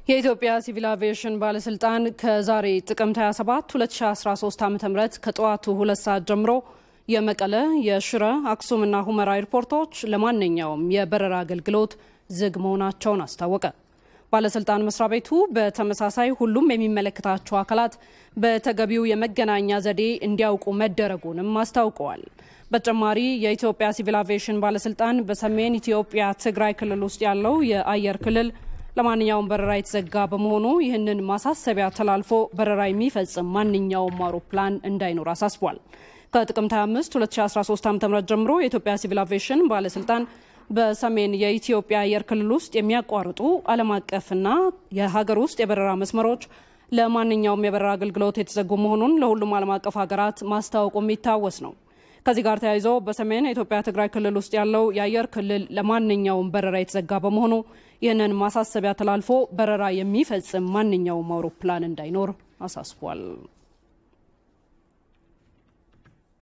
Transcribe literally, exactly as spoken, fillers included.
የኢትዮጵያ ሲቪል አቪዬሽን ባለሥልጣን ከዛሬ ጥቅምት ሃያ ሰባት ሁለት ሺህ አስራ ሶስት ዓ.ም ከጠዋቱ ሁለት ሰዓት ጀምሮ የመቐለ የሽረ አክሱምና ሁመራ ኤርፖርቶች ለማንኛውም የበረራ አገልግሎት ዝግ መሆናቸውን አስታወቀ። ባለሥልጣን መስሪያ ቤቱ በተመሳሳይ ሁሉም የሚመለከታቸው አካላት በተገቢው የመገናኛ ዘዴ እንዲያውቁ መደረጉንም አስታውቀዋል። በተጨማሪ የኢትዮጵያ ሲቪል አቪዬሽን ባለሥልጣን በሰሜን ኢትዮጵያ ትግራይ ክልል ውስጥ ያለው የአየር ክልል ለማንኛውም በረራ የተዘጋ በመሆኑ ይህንን ማሳሰቢያ ተላልፎ በረራ የሚፈጽም ማንኛውም አውሮፕላን እንዳይኖር አሳስቧል። ከጥቅምት ሃያ አምስት ሁለት ሺህ አስራ ሶስት ዓ.ም ጀምሮ የኢትዮጵያ ሲቪል አቪዬሽን ባለሥልጣን በሰሜን የኢትዮጵያ አየር ክልል ውስጥ የሚያቋርጡ ዓለም አቀፍና የሀገር ውስጥ የበረራ መስመሮች ለማንኛውም የበረራ አገልግሎት የተዘጉ መሆኑን ለሁሉም ዓለም አቀፍ ሀገራት ማስታወቁ የሚታወስ ነው። ከዚህ ጋር ተያይዞ በሰሜን የኢትዮጵያ ትግራይ ክልል ውስጥ ያለው የአየር ክልል ለማንኛውም በረራ የተዘጋ በመሆኑ ይህንን ማሳሰቢያ ተላልፎ በረራ የሚፈጽም ማንኛውም አውሮፕላን እንዳይኖር አሳስቧል።